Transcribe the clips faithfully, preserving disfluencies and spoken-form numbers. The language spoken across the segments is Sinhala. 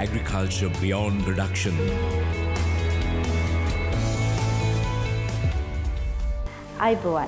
Agriculture Beyond Production. අයිබෝවන්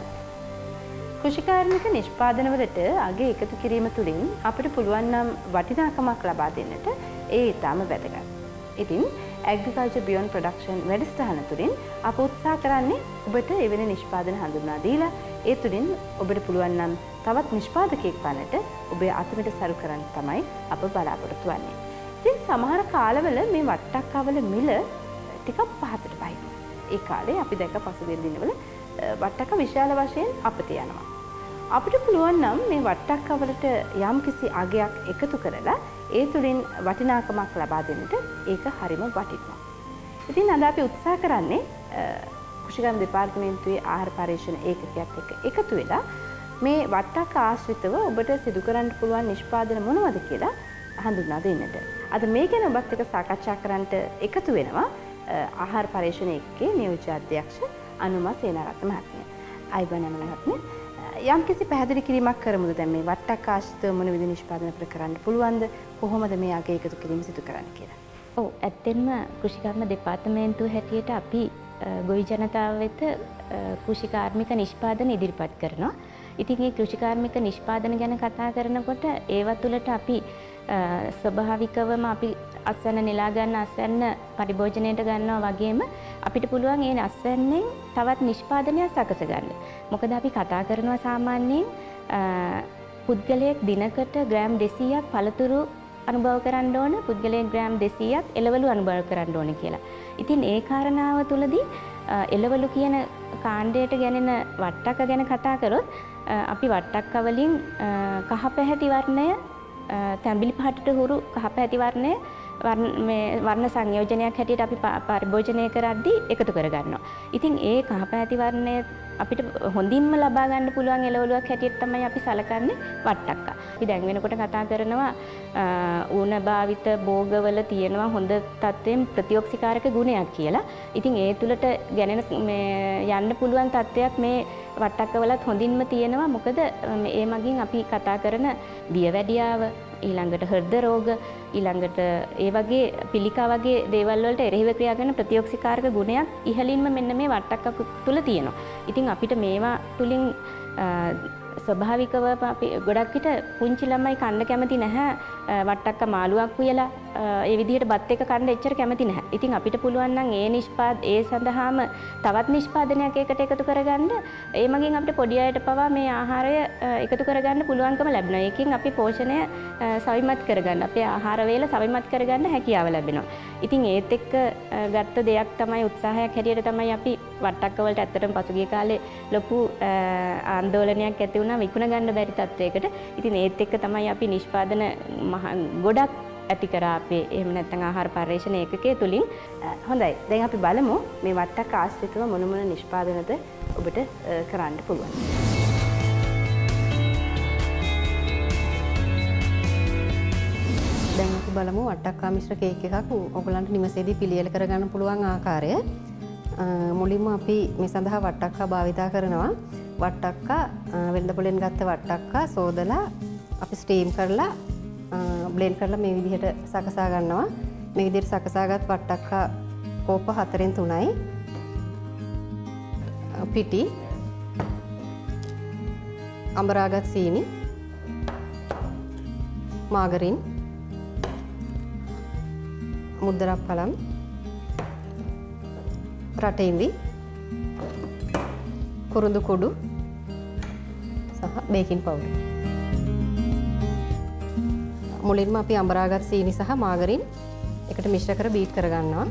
කෘෂිකාර්මික නිෂ්පාදනවලට අගය එකතු කිරීම තුළින් අපිට පුළුවන් නම් වටිනාකමක් ලබා දෙන්නට ඒ ඉතාම වැදගත්. ඉතින් Agriculture Beyond Production වැඩසටහන තුළින් අප උත්සාහ කරන්නේ ඔබට එවැනි නිෂ්පාදන හඳුන්වා දීලා ඒ තුළින් ඔබට පුළුවන් නම් තවත් නිෂ්පාදකයෙක් වන්නට ඔබේ අතමිට සරු කරන්න තමයි අප බලාපොරොත්තු වෙන්නේ. ඉතින් සමහර කාලවල මේ වට්ටක්කවල මිල ටිකක් පහතට පහිනවා. ඒ කාලේ අපි දැක්ක පසුගිය දිනවල වට්ටක්ක විශාල වශයෙන් අපත යනවා. අපිට පුළුවන් නම් මේ වට්ටක්කවලට යම්කිසි අගයක් එකතු කරලා ඒ තුලින් වටිනාකමක් ලබා දෙන්නට ඒක හරිම වටිනවා. ඉතින් අද අපි උත්සාහ කරන්නේ කෘෂිකර්ම දෙපාර්තමේන්තුවේ ආහාර පරීක්ෂණ ඒකකයක් එක්ක එකතු වෙලා මේ වට්ටක්ක ආශ්‍රිතව ඔබට සිදු කරන්න පුළුවන් නිෂ්පාදන මොනවද කියලා හඳුන්වා දෙන්නට. අද මේ ගැන ඔබත් එක්ක සාකච්ඡා කරන්නට එකතු වෙනවා ආහාර පරීක්ෂණ ඒකකයේ නියෝජ්‍ය අධ්‍යක්ෂ අනුමා සේනාරත්න මහත්මිය. අයිබෝන් මහත්මිය. යම්කිසි පැහැදිලි කිරීමක් කරමුද දැන් මේ වට්ටක්ක ආශ්‍රිතව මොන විදිහේ නිෂ්පාදන අපිට කරන්න පුළුවන්ද? කොහොමද මේ අගය එකතු කිරීම සිදු කරන්න කියලා? ඔව් ඇත්තෙන්ම කෘෂිකර්ම දෙපාර්තමේන්තුව හැටියට අපි ගොවි ජනතාව වෙත කෘෂිකාර්මික නිෂ්පාදන ඉදිරිපත් කරනවා. ඉතින් මේ කෘෂිකාර්මික නිෂ්පාදන ගැන කතා කරනකොට ඒවා තුළට අපි ස්වභාවිකවම අපි අස්වැන්න නෙලා ගන්න අස්වැන්න පරිභෝජනයට ගන්නවා වගේම අපිට පුළුවන් ඒ අස්වැන්නෙන් තවත් නිෂ්පාදනයක් සකස ගන්න. මොකද අපි කතා කරනවා සාමාන්‍යයෙන් පුද්ගලයෙක් දිනකට ග්‍රෑම් දෙසීයක් පළතුරු අනුභව කරන්න ඕන, පුද්ගලයෙක් ග්‍රෑම් දෙසීයක් එළවලු අනුභව කරන්න ඕන කියලා. ඉතින් ඒ කාරණාව තුළදී එළවලු කියන කාණ්ඩයට ගැනෙන වට්ටක්ක ගැන කතා කරොත් අපි වට්ටක්ක වලින් කහ පැහැති වර්ණය තැඹිලි පාටට හුරු කහ පැහැති වර්ණය මේ වර්ණ සංයෝජනයක් හැටියට අපි පරිභෝජනය කරද්දී එකතු කරගන්නවා. ඉතින් ඒ කහ පැහැති වර්ණය අපිට හොඳින්ම ලබා ගන්න පුළුවන් එළවලුවක් හැටියට තමයි අපි සලකන්නේ වට්ටක්ක. අපි දැන් වෙනකොට කතා කරනවා ඌණ භාවිත භෝගවල තියෙනවා හොඳ තත්ත්වයෙන් ප්‍රතිඔක්සිකාරක ගුණයක් කියලා. ඉතින් ඒ තුලට ගැනෙන මේ යන්න පුළුවන් තත්ත්වයක් මේ වට්ටක්කවලත් හොඳින්ම තියෙනවා. මොකද මේ මගින් අපි කතා කරන දියවැඩියාව, ඊළඟට හෘද රෝග, ඊළඟට ඒ වගේ පිළිකා වගේ දේවල් වලට එරෙහිව ක්‍රියා කරන ප්‍රතිඔක්සිකාරක ගුණයක් ඉහළින්ම මෙන්න මේ වට්ටක්ක තුල තියෙනවා. ඉතින් අපිට මේවා තුලින් ස්වභාවිකව අපි ගොඩක් විට පුංචි ළමයි කන්න කැමති නැහැ වට්ටක්ක මාළුවක් උයලා ඒ විදිහට බත් එක කන්න එච්චර කැමති නැහැ. ඉතින් අපිට පුළුවන් නම් ඒ නිෂ්පාද ඒ සඳහාම තවත් නිෂ්පාදනයක් එකට එකතු කරගන්න ඒ මගින් අපිට පොඩි අයට පවා මේ ආහාරය එකතු කරගන්න පුළුවන්කම ලැබෙනවා. ඒකෙන් අපි පෝෂණය සවිමත් කරගන්න, අපේ ආහාර වේල සවිමත් කරගන්න හැකියාව ලැබෙනවා. ඉතින් ඒත් එක්ක ගත්ත දෙයක් තමයි උත්සාහයක් හැටියට තමයි අපි වට්ටක්ක වලට ඇත්තටම පසුගිය කාලේ ලොකු ආందోලනයක් ඇති වුණා විකුණ ගන්න බැරි තත්වයකට. ඉතින් ඒත් එක්ක තමයි අපි නිෂ්පාදන ගොඩක් ඇති කරා අපේ එහෙම නැත්නම් ආහාර පරිශ්‍රණ ඒකකයේ තුලින්. හොඳයි. දැන් අපි බලමු මේ වට්ටක්ක ආශ්‍රිතව මොන මොන නිෂ්පාදනද ඔබට කරන්න පුළුවන්. දැන් අපි බලමු වට්ටක්කා මිශ්‍ර කේක් එකක් ඔයගලන්ට නිවසේදී පිළියෙල කරගන්න පුළුවන් ආකාරය. මුලින්ම අපි මේ සඳහා වට්ටක්කා භාවිතා කරනවා. වට්ටක්කා වෙළඳ පොලෙන් ගත්ත වට්ටක්කා සෝදලා අපි ස්ටීම් කරලා බ්ලෙන්ඩ් කරලා මේ විදිහට සකසා ගන්නවා. මේ විදිහට සකසාගත් වට්ටක්කා කෝප හතරෙන් තුනයි. පිටි, අඹරාගත් සීනි, මාගරින්, මුද්දරක් පළම්, රටඉඳි, කුරුඳු කුඩු සහ බේකින් පවුඩර්. මුලින්ම අපි අඹරාගත් සීනි සහ මාගරින් එකට මිශ්‍ර කර බීට් කරගන්නවා.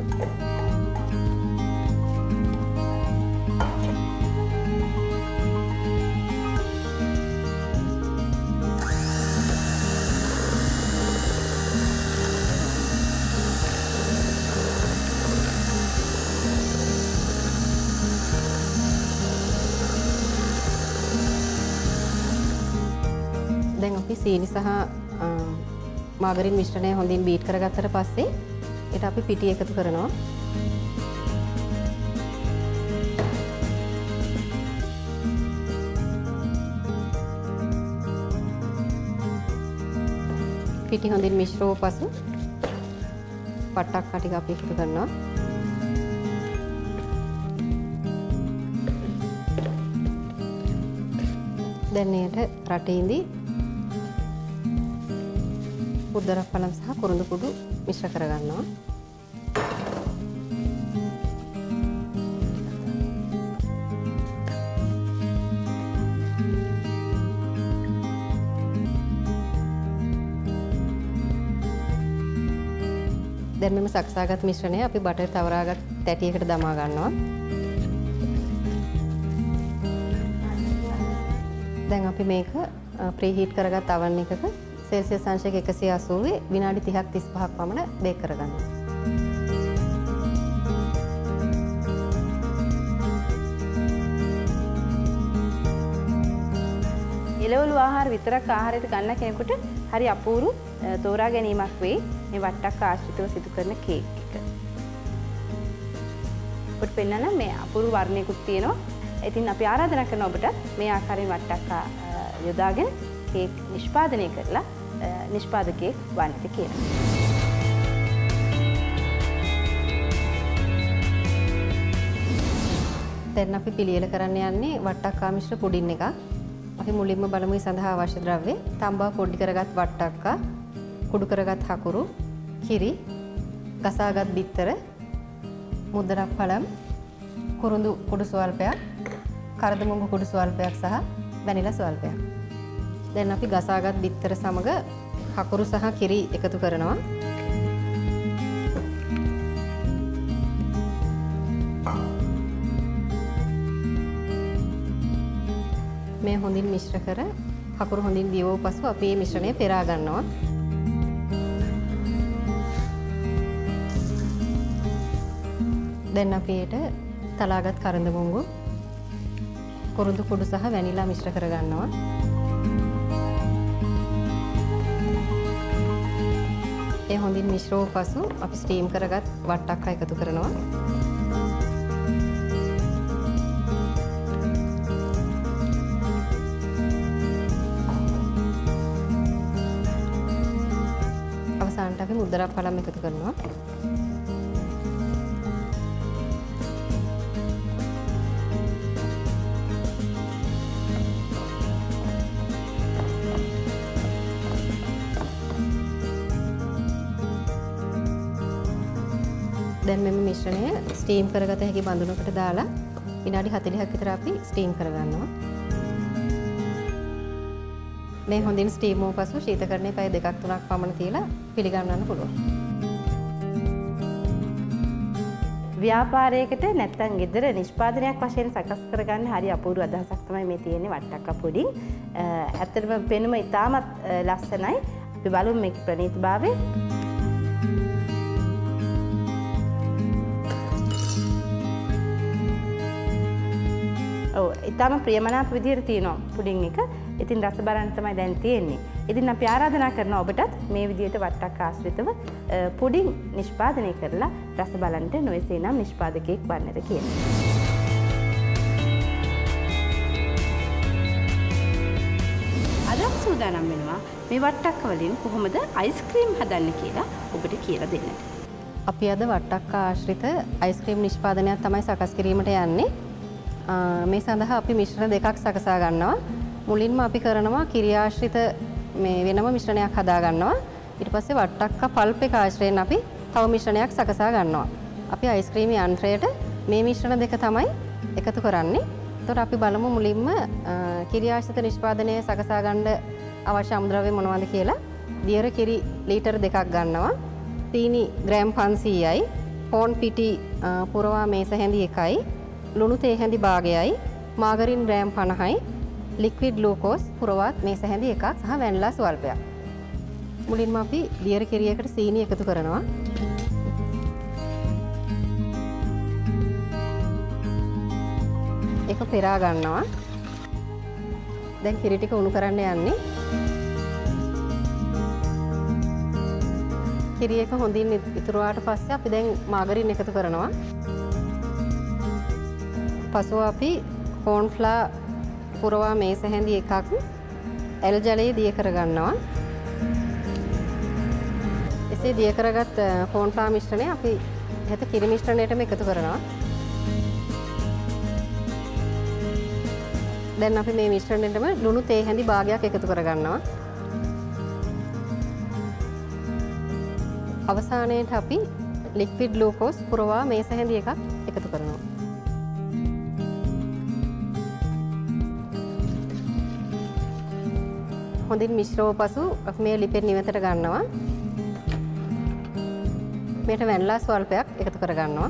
දැන් අපි සීනි සහ මාගරින් මිශ්‍රණය හොඳින් බීට් කරගත්තට පස්සේ ඒට අපි පිටි එකතු කරනවා. පිටි හොඳින් මිශ්‍ර වූ පසු වට්ටක්කා ටික අපි එකතු කරනවා. දැන් මේකට රටින්දි උද්දරක් පළම් සහ කුරුඳු කුඩු මිශ්‍ර කරගන්නවා. දැන් මෙම සකසාගත් මිශ්‍රණය අපි බටර් තවරාගත් තැටියකට දමා ගන්නවා. දැන් අපි මේක ප්‍රීහීට් කරගත් oven එකක සෙල්සියස් අංශයක එකසිය අසූ විනාඩි තිහක් තිස්පහක් පමණ බේක් කරගන්නවා. එළවලු ආහාර විතරක් ආහාරයට ගන්න කෙනෙකුට හරි අපූරු තෝරා ගැනීමක් වෙයි මේ වට්ටක්ක ආශ්‍රිතව සිදු කරන කේක් එක. ඔබට පෙන්නන්න මේ අපූරු වර්ණයකුත් තියෙනවා. ඉතින් අපි ආරාධනා කරනවා ඔබට මේ ආකාරයෙන් වට්ටක්ක යොදාගෙන කේක් නිෂ්පාදනය කරලා නිෂ්පාදකයෙක් වන්නට කියලා. දැන් අපි පිළියෙල කරන්න යන්නේ වට්ටක්කා මිශ්‍ර පුඩින් එකක්. අපි මුලින්ම බලමු ඒ සඳහා අවශ්‍ය ද්‍රව්‍ය. තම්බා පොඩි කරගත් වට්ටක්කා, කුඩු කරගත් හකුරු, කිරි, ගසාගත් බිත්තර, මුද්දරක් පළම්, කුරුඳු කුඩු ස්වල්පයක්, කරදමුංගු කුඩු ස්වල්පයක් සහ වැනිලා ස්වල්පයක්. දැන් අපි ගසාගත් බිත්තර සමග හකුරු සහ කිරි එකතු කරනවා. මේ හොඳින් මිශ්‍ර කර හකුරු හොඳින් දියවූ පසු අපි මේ මිශ්‍රණය පෙරා ගන්නවා. දැන් අපි ඒට තලාගත් කරඳමුංගු, කුරුඳු කුඩු සහ වැනිලා මිශ්‍ර කර ගන්නවා. ඒ හොඳින් මිශ්‍ර වූ පසු අපි ස්ටීම් කරගත් වට්ටක්කා එකතු කරනවා. අවසානට අපි මුද්දරක් පළම් එකතු කරනවා. දැන් මෙම මිශ්‍රණය ස්ටීම් කරගත හැකි බඳුනකට දාලා විනාඩි හතළිහක් විතර අපි ස්ටීම් කරගන්නවා. මේ හොඳින් ස්ටීම් වූ පසු ශීතකරණයේ පැය දෙකක් තුනක් පමණ තියලා පිළිගන්වන්න පුළුවන්. ව්‍යාපාරයකට නැත්නම් ගෙදර නිෂ්පාදනයක් වශයෙන් සකස් කරගන්න හරි අපූර්ව අදහසක් තමයි මේ තියෙන්නේ වට්ටක්කා පුඩින්. ඇත්තටම පෙනුම ඉතාමත් ලස්සනයි. අපි බලමු මේක ප්‍රණීතභාවය. ඔව් ඉතාම ප්‍රියමනාප විදිහට තියෙනවා පුඩින් එක. ඉතින් රස බලන්න තමයි දැන් තියෙන්නේ. ඉතින් අපි ආරාධනා කරනවා ඔබටත් මේ විදිහට වට්ටක්ක ආශ්‍රිතව පුඩින් නිෂ්පාදනය කරලා රස බලන්නට නොයසේ නම් නිෂ්පාදකයෙක් වන්නට කියලා. අද අපි සූදානම් වෙනවා මේ වට්ටක්ක වලින් කොහොමද අයිස්ක්‍රීම් හදන්න කියලා ඔබට කියලා දෙන්නට. අපි අද වට්ටක්කා ආශ්‍රිත අයිස්ක්‍රීම් නිෂ්පාදනයක් තමයි සකස් කිරීමට යන්නේ. මේ සඳහා අපි මිශ්‍රණ දෙකක් සකසා ගන්නවා. මුලින්ම අපි කරනවා කිරි ආශ්‍රිත මේ වෙනම මිශ්‍රණයක් හදා ගන්නවා. ඊට පස්සේ වට්ටක්කා පල්ප් එක ආශ්‍රයෙන් අපි තව මිශ්‍රණයක් සකසා ගන්නවා. අපි අයිස්ක්‍රීම් යන්ත්‍රයට මේ මිශ්‍රණ දෙක තමයි එකතු කරන්නේ. එතකොට අපි බලමු මුලින්ම කිරි ආශ්‍රිත නිෂ්පාදනය සකසා ගන්න අවශ්‍ය අමුද්‍රව්‍ය මොනවද කියලා. දියර කිරි ලීටර් දෙකක් ගන්නවා. සීනි ග්‍රෑම් පන්සීයයි. පෝන් පිටි පුරවා මේස හැඳි එකයි. ලුණු තේ හැඳි භාගයයි. මාගරින් ග්‍රෑම් පනහයි. ලික්විඩ් ග්ලූකෝස් පුරවත් මේස හැඳි එකක් සහ වැනිලා ස්වල්පයක්. මුලින්ම අපි දියර කිරියකට සීනි එකතු කරනවා. ඒක පෙරා ගන්නවා. දැන් කිරි ටික උණු කරන්න යන්නේ. කිරි එක හොඳින් ඉතුරුවාට පස්සේ අපි දැන් මාගරින් එකතු කරනවා. පසුව අපි කෝන්ෆ්ලා පුරවා මේස හැඳි එකක් ඇල් ජලයේ දිය කර ගන්නවා. පස්සේ දිය කරගත් කෝන් ෆ්ලවර් මිශ්‍රණය අපි හෙත කිරි මිශ්‍රණයටම එකතු කරනවා. දැන් අපි මේ මිශ්‍රණයටම ලුණු තේ හැඳි භාගයක් එකතු කරගන්නවා. අවසානයේට අපි ලික්විඩ් ග්ලූකෝස් පුරවා මේස හැඳි එකක් එකතු කරනවා. හොඳින් මිශ්‍රව පසු අපි මේ ලිපෙන් නිවතට ගන්නවා. මේට වැනිලා ස්වල්පයක් එකතු කර ගන්නවා.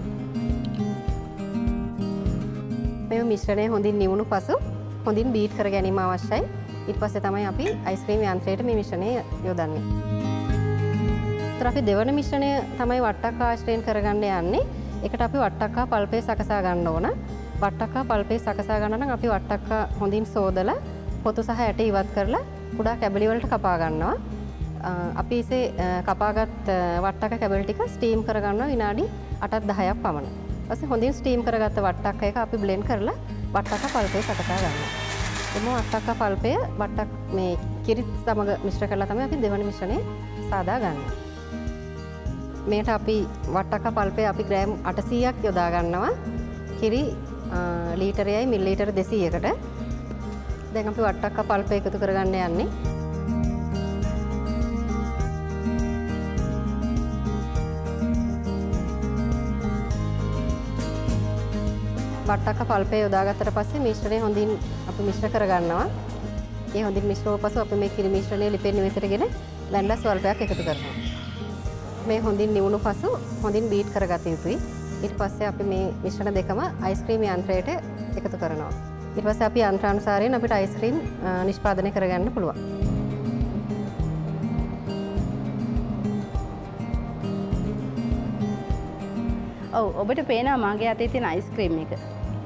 මේ මිශ්‍රණය හොඳින් නිවුණු පසු හොඳින් බීට් කර ගැනීම අවශ්‍යයි. ඊට පස්සේ තමයි අපි අයිස්ක්‍රීම් යන්ත්‍රයට මේ මිශ්‍රණය යොදන්නේ. ඒතර අපි දෙවන මිශ්‍රණය තමයි වට්ටක්කා ආශ්‍රයෙන් කරගන්න යන්නේ. ඒකට අපි වට්ටක්කා පල්පේ සකසා ගන්න ඕන. වට්ටක්කා පල්පේ සකසා ගන්න නම් අපි වට්ටක්කා හොඳින් සෝදලා පොතු සහ ඇට ඉවත් කරලා කුඩා කැබලි වලට කපා ගන්නවා. අපි ඉසේ කපාගත් වට්ටක්ක කැබලි ටික ස්ටීම් කරගන්නවා විනාඩි අටක් දහයක් පමණ. ඊපස්සේ හොඳින් ස්ටීම් කරගත්ත වට්ටක්ක එක අපි බ්ලෙන්ඩ් කරලා වට්ටක්ක පල්පේ සකසා ගන්නවා. එම වට්ටක්ක පල්පය වට්ටක් මේ කිරිත් සමග මිශ්‍ර කරලා තමයි අපි දෙවන මිශ්‍රණය සාදා ගන්නවා. මේකට අපි වට්ටක්ක පල්පය අපි ග්‍රෑම් අටසීයක් යොදා ගන්නවා. කිරි ලීටරයයි මිලිලීටර දෙසීයකට. දැන් අපි වට්ටක්ක පල්පය එකතු කරගන්න යන්නේ. වට්ටක්ක පල්පය යොදාගත්තට පස්සේ මිශ්‍රණය හොඳින් අපි මිශ්‍ර කරගන්නවා. ඒ හොඳින් මිශ්‍ර වූ පසු අපි මේ කිරි මිශ්‍රණය ලිපෙන් නිවෙතටගෙන වැනිලා ස්වල්පයක් එකතු කරනවා. මේ හොඳින් නිවුණු පසු හොඳින් බීට් කරගත යුතුයි. ඊට පස්සේ අපි මේ මිශ්‍රණ දෙකම අයිස්ක්‍රීම් යන්ත්‍රයට එකතු කරනවා. ඊට පස්සේ අපි යන්ත්‍රානුසාරයෙන් අපිට අයිස්ක්‍රීම් නිෂ්පාදනය කරගන්න පුළුවන්. ඔව් ඔබට පේනවා මගේ අතේ තියෙන අයිස්ක්‍රීම් එක.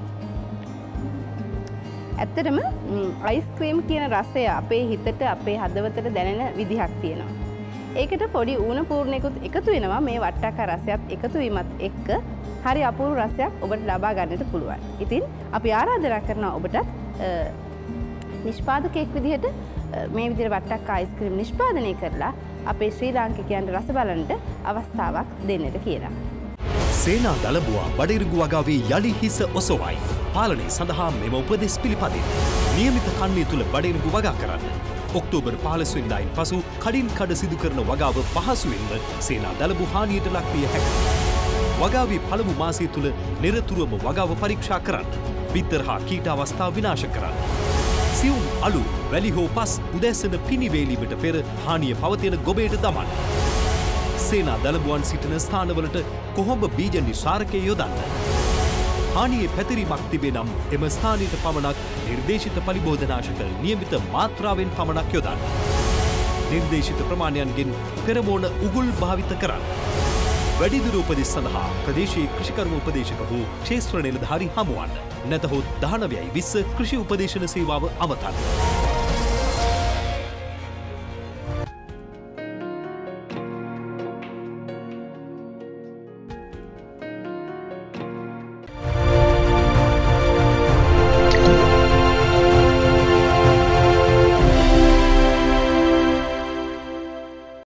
ඇත්තටම අයිස්ක්‍රීම් කියන රසය අපේ හිතට අපේ හදවතට දැනෙන විදිහක් තියෙනවා. ඒකට පොඩි ඌණ පූර්ණයකුත් එකතු වෙනවා මේ වට්ටක්ක රසයත් එකතු වීමත් එක්ක හරි අපූර්ව රසයක් ඔබට ලබා ගන්නට පුළුවන්. ඉතින් අපි ආරාධනා කරනවා ඔබට නිෂ්පාදකයෙක් විදිහට මේ විදිහට වට්ටක්ක අයිස්ක්‍රීම් නිෂ්පාදනය කරලා අපේ ශ්‍රී ලාංකිකයන්ට රස බලන්නට අවස්ථාවක් දෙන්නට කියලා. සේනා දළබුවා බඩිරිඟු වගාවේ යළි හිස ඔසවයි. පාලනය සඳහා මෙම උපදෙස් පිළිපදින්න. නියමිත කන්නේ තුල බඩිරිඟු වගා කරන්න. ඔක්තෝබර් පහළොස් වෙනිදායින් පසු කඩින් කඩ සිදු කරන වගාව පහසුවෙන්ම සේනා දළබු හානියට ලක් විය හැකියි. වගාවේ පළමු මාසය තුල නිරතුරුවම වගාව පරීක්ෂා කරන්න. බිත්තර හා කීට අවස්ථා විනාශ කරන්න. සියුම් අලු වැලි හෝ පස් උදැසන පිනිවේලීමට පෙර හානිය පවතින ගොබේට දමන්න. සේනා දළබුවන් සිටින ස්ථානවලට කොහොඹ බීජ නිසාරකය යොදන්න. හානියේ පැතිරීමක් තිබේ නම් එම ස්ථානයට පමණක් නිර්දේශිත පලිබෝධනාශක නියමිත මාත්‍රාවෙන් පමණක් යොදන්න. නිර්දේශිත ප්‍රමාණයන්ගෙන් පෙරමෝන උගුල් භාවිත කරන්න. වැඩිදුර උපදෙස් සඳහා ප්‍රදේශයේ කෘෂිකර්ම උපදේශක වූ ක්ෂේත්‍ර නිලධාරි හමුවන්න. නැතහොත් දහනවයයි විස්ස කෘෂි උපදේශන සේවාව අමතන්න.